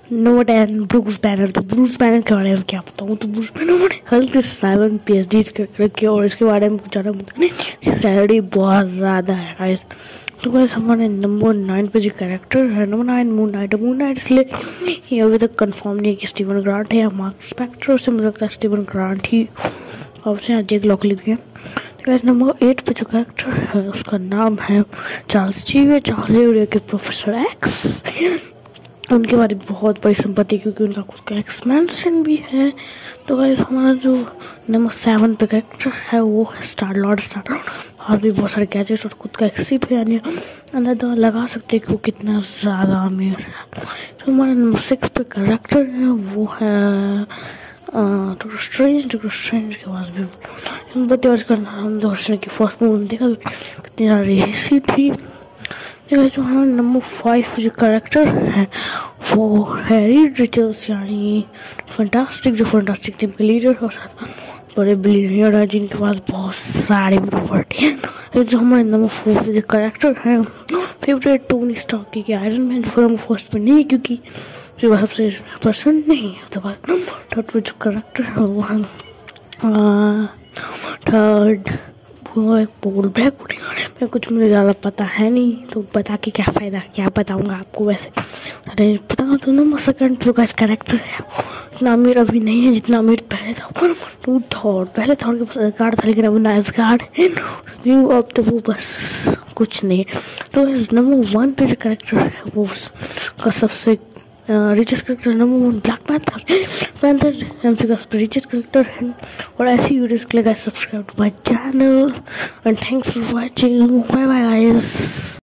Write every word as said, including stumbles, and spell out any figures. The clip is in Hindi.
Number ten Bruce Banner. तो ब्रूस बैनर के बारे में क्या बताऊँ, तो ब्रूस बैनर हल्के सेवन पी एच डी की, और इसके बारे में कुछ ज़्यादा बताने, सैलरी बहुत ज़्यादा है गाइस। तो गाइस हमारे नंबर नाइन पे जो कैरेक्टर है, नंबर नाइन मून नाइट है। मून नाइट इसलिए ये अभी तक कंफर्म नहीं है कि स्टीवन ग्रांट है या मार्क स्पेक्टर, से मुझे लगता है स्टीवन ग्रांट ही ऑप्शन यहाँ जेक लॉक लिख दिया। तो गाइस नंबर एट पे जो कैरेक्टर है उसका नाम है चार्ल्स जेवियर। चार्ल्स जेवियर के प्रोफेसर एक्स, उनके बारे में बहुत बड़ी संपत्ति क्योंकि उनका खुद का एक्सपेंशन भी है। तो गाइस हमारा जो नंबर सेवन पे कैरेक्टर है वो है स्टार लॉर्ड। स्टार लॉर्ड और भी बहुत सारे गैजेट्स और खुद का एक शिप है, यानी अंदाजा लगा सकते हैं कि वो कितना ज़्यादा अमीर है। तो हमारा नंबर सिक्स पे कैरेक्टर है वो है डॉक्टर स्ट्रेंज। डॉक्टर स्ट्रेंज के पास भी बत्ती वर्ष का नाम, दो वर्ष की फर्स्ट मूवी देखा कितनी सारी हिस्सी थी। जो हमारा नंबर फाइव जो कैरेक्टर है वो है रिचेस्ट, यानी फैंटास्टिक, जो फैंटास्टिक टीम के लीडर और बड़े बिलियनियर है जिनके पास बहुत सारी प्रॉपर्टी है। जो हमारे नंबर फोर जो कैरेक्टर है फेवरेट टोनी स्टार्क की आयरन मैन, जो नंबर फर्स्ट पे नहीं क्योंकि जो सबसे पसंद नहीं है। तो थर्ड पे जो कैरेक्टर है वो है थर्ड वो एक बोल बैक में, कुछ मुझे ज़्यादा पता है नहीं तो बता के क्या फ़ायदा, क्या बताऊंगा आपको। वैसे अरे पता तो नंबर सेकंड जो का कैरेक्टर है इतना अमीर अभी नहीं है जितना अमीर पहले था। टू थॉट पहले थॉट के पास कार्ड था लेकिन अब नाइस कार्ड है व्यू अब तो वो बस कुछ नहीं है। तो नंबर वन पे जो कैरेक्टर है वो का सबसे richest character number one Black Panther. Panther MC का सबसे रिचेस्ट कैरेक्टर है। और ऐसी वीडियोस के लिए guys subscribe to my channel and thanks for watching. Bye bye guys.